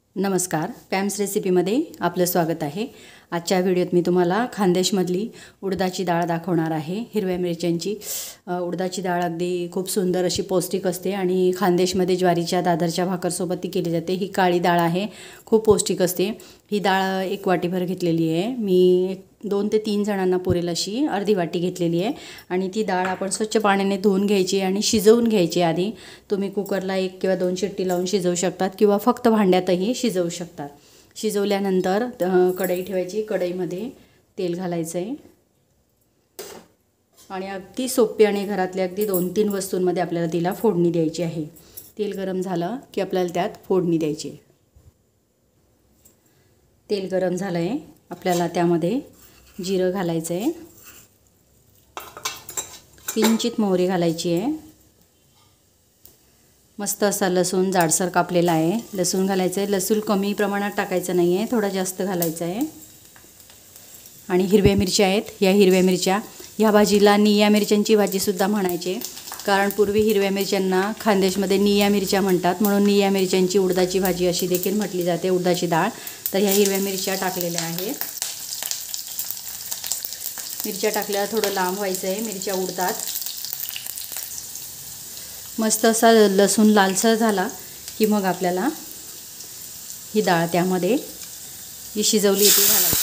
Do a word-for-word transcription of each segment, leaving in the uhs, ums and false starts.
नमस्कार, पॅम्स रेसिपीमध्ये आपलं स्वागत आहे। आजच्या व्हिडिओत मी तुम्हाला खानदेशमधली उडदाची डाळ दाखवणार आहे। हिरव्या मिरच्यांची उडदाची डाळ अगदी खूप सुंदर अशी पौष्टिक असते आणि खानदेशमध्ये ज्वारीच्या दादरच्या भाकरसोबत ती केली जाते। ही काळी डाळ आहे, खूप पौष्टिक असते। ही डाळ एक वाटीभर घेतलेली आहे मी। दोन ते तीन जणांना पुरेल अशी अर्धी वाटी घेतलेली आहे आणि ती डाळ आपण स्वच्छ पाण्याने धुवून घ्यायची आणि शिजवून घ्यायची। आधी तुम्ही कुकरला एक किंवा दोन शिट्टी लावून शिजवू शकतात किंवा फक्त भांड्यातही शिजवू शकतात। शिजवल्यानंतर कढई ठेवायची, कढईमध्ये तेल घालायचं आहे आणि अगदी सोपी आणि घरातल्या अगदी दोन तीन वस्तूंमध्ये आपल्याला तिला फोडणी द्यायची आहे। तेल गरम झालं की आपल्याला त्यात फोडणी द्यायची। तेल गरम झालं आहे, आपल्याला त्यामध्ये जिरं घालायचं आहे, किंचित मोहरी घालायची आहे, मस्त असा लसूण जाडसर कापलेला आहे लसूण घालायचं आहे। लसूण कमी प्रमाणात टाकायचं नाही आहे, थोडा जास्त घालायचं आहे। आणि हिरव्या मिरच्या आहेत, या हिरव्या मिरच्या, ह्या भाजीला निया मिरच्यांची भाजीसुद्धा म्हणायचे, कारण पूर्वी हिरव्या मिरच्यांना खानदेशमध्ये निया मिरच्या म्हणतात, म्हणून निया मिरच्यांची उडदाची भाजी अशी देखील म्हटली जाते, उडदाची डाळ। तर ह्या हिरव्या मिरच्या टाकलेल्या आहेत। मिरच्या टाकल्यावर थोडं लांब व्हायचं आहे, मिरच्या उडतात। मस्त असा लसूण लालसर झाला की मग आपल्याला ही डाळ त्यामध्ये जी शिजवली ती घालायची।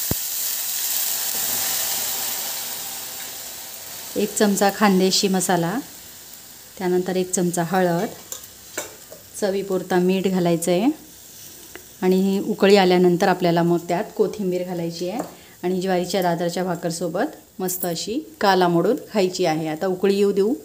एक चमचा खानदेशी मसाला, त्यानंतर एक चमचा हळद, चवीपुरता मीठ घालायचं आहे आणि ही उकळी आल्यानंतर आपल्याला मग त्यात कोथिंबीर घालायची आहे आणि ज्वारीच्या दादरच्या भाकरसोबत मस्त अशी काला मोडून खायची आहे। आता उकळी येऊ देऊ।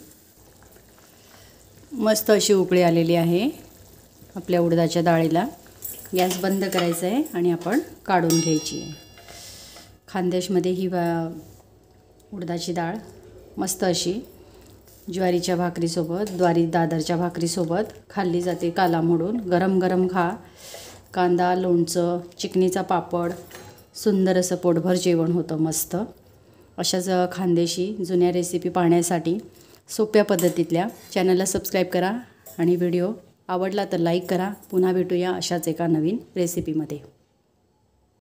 मस्त अशी उकळी आलेली आहे आपल्या उडदाच्या डाळीला। गॅस बंद करायचा आहे आणि आपण काढून घ्यायची आहे। खानदेशमध्ये ही उडदाची डाळ मस्त अशी ज्वारीच्या भाकरीसोबत, ज्वारी दादरच्या भाकरीसोबत खाल्ली जाते काला मोडून। गरम गरम खा, कांदा, लोणचं, चिकनीचा पापड, सुंदर असं पोटभर जेवण होतं मस्त। अशाच खानदेशी जुन्या रेसिपी पाहण्यासाठी सोप्या पद्धतीतल्या चॅनलला सबस्क्राईब करा आणि व्हिडिओ आवडला तर लाईक करा। पुन्हा भेटूया अशाच एका नवीन रेसिपीमध्ये।